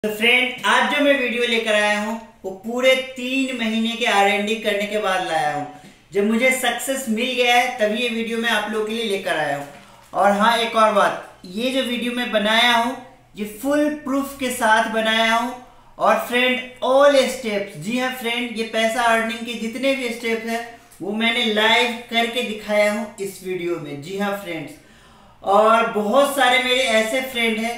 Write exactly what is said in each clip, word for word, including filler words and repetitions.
तो फ्रेंड, आज जो मैं वीडियो लेकर आया हूँ वो पूरे तीन महीने के आर एन डी करने के बाद लाया हूँ। जब मुझे सक्सेस मिल गया है तभी ये वीडियो मैं आप लोगों के लिए लेकर आया हूँ। और हाँ, एक और बात, ये जो वीडियो मैं बनाया हूँ ये फुल प्रूफ के साथ बनाया हूँ। और फ्रेंड, ऑल स्टेप्स, जी हाँ फ्रेंड, ये पैसा अर्निंग के जितने भी स्टेप्स हैं वो मैंने लाइव करके दिखाया हूँ इस वीडियो में। जी हाँ फ्रेंड्स, और बहुत सारे मेरे ऐसे फ्रेंड हैं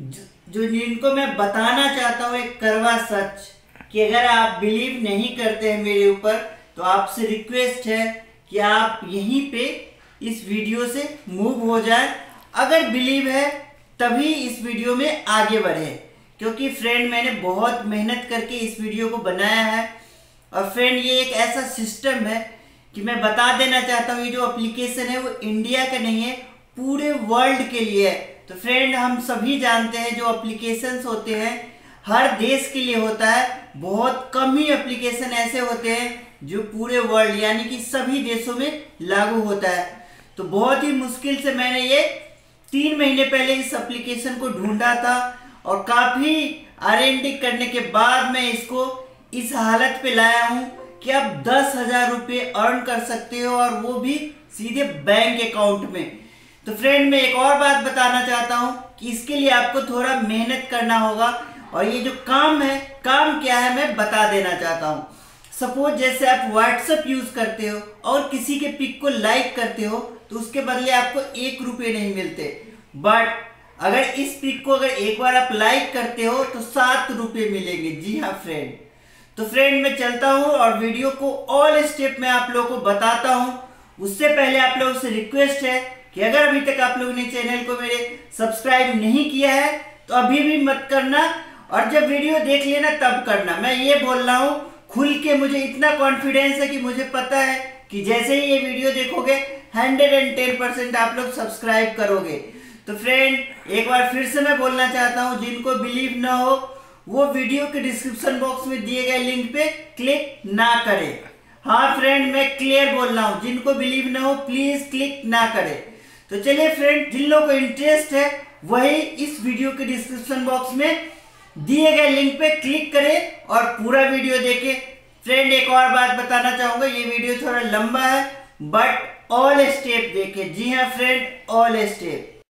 जो जिनको मैं बताना चाहता हूँ एक करवा सच, कि अगर आप बिलीव नहीं करते हैं मेरे ऊपर तो आपसे रिक्वेस्ट है कि आप यहीं पे इस वीडियो से मूव हो जाए। अगर बिलीव है तभी इस वीडियो में आगे बढ़े, क्योंकि फ्रेंड मैंने बहुत मेहनत करके इस वीडियो को बनाया है। और फ्रेंड, ये एक ऐसा सिस्टम है कि मैं बता देना चाहता हूँ, ये जो एप्लीकेशन है वो इंडिया का नहीं है, पूरे वर्ल्ड के लिए है। तो फ्रेंड, हम सभी जानते हैं जो एप्लीकेशंस होते हैं हर देश के लिए होता है, बहुत कम ही एप्लीकेशन ऐसे होते हैं जो पूरे वर्ल्ड यानी कि सभी देशों में लागू होता है। तो बहुत ही मुश्किल से मैंने ये तीन महीने पहले इस एप्लीकेशन को ढूंढा था और काफ़ी आर एन डी करने के बाद मैं इसको इस हालत पे लाया हूँ कि आप दस हजार रुपये अर्न कर सकते हो, और वो भी सीधे बैंक अकाउंट में। तो फ्रेंड, मैं एक और बात बताना चाहता हूँ कि इसके लिए आपको थोड़ा मेहनत करना होगा। और ये जो काम है, काम क्या है मैं बता देना चाहता हूँ। सपोज जैसे आप व्हाट्सएप यूज करते हो और किसी के पिक को लाइक करते हो तो उसके बदले आपको एक रुपये नहीं मिलते, बट अगर इस पिक को अगर एक बार आप लाइक करते हो तो सात रुपये मिलेंगे। जी हाँ फ्रेंड। तो फ्रेंड, मैं चलता हूँ और वीडियो को ऑल स्टेप में आप लोगों को बताता हूँ। उससे पहले आप लोगों से रिक्वेस्ट है कि अगर अभी तक आप लोगों ने चैनल को मेरे सब्सक्राइब नहीं किया है तो अभी भी मत करना, और जब वीडियो देख लेना तब करना। मैं ये बोल रहा हूँ खुल के, मुझे इतना कॉन्फिडेंस है कि मुझे पता है कि जैसे ही ये वीडियो देखोगे हंड्रेड एंड टेन परसेंट आप लोग सब्सक्राइब करोगे। तो फ्रेंड, एक बार फिर से मैं बोलना चाहता हूँ, जिनको बिलीव ना हो वो वीडियो के डिस्क्रिप्शन बॉक्स में दिए गए लिंक पे क्लिक ना करें। हाँ फ्रेंड, मैं क्लियर बोल रहा हूँ, जिनको बिलीव ना हो प्लीज क्लिक ना करें। तो चलिए फ्रेंड, जिन लोगों को इंटरेस्ट है वही इस वीडियो के डिस्क्रिप्शन बॉक्स में दिए गए लिंक पे क्लिक करें और पूरा वीडियो देखें। फ्रेंड, एक और बात बताना चाहूंगा, ये वीडियो थोड़ा लंबा है बट ऑल स्टेप देखें। जी हाँ फ्रेंड, ऑल स्टेप।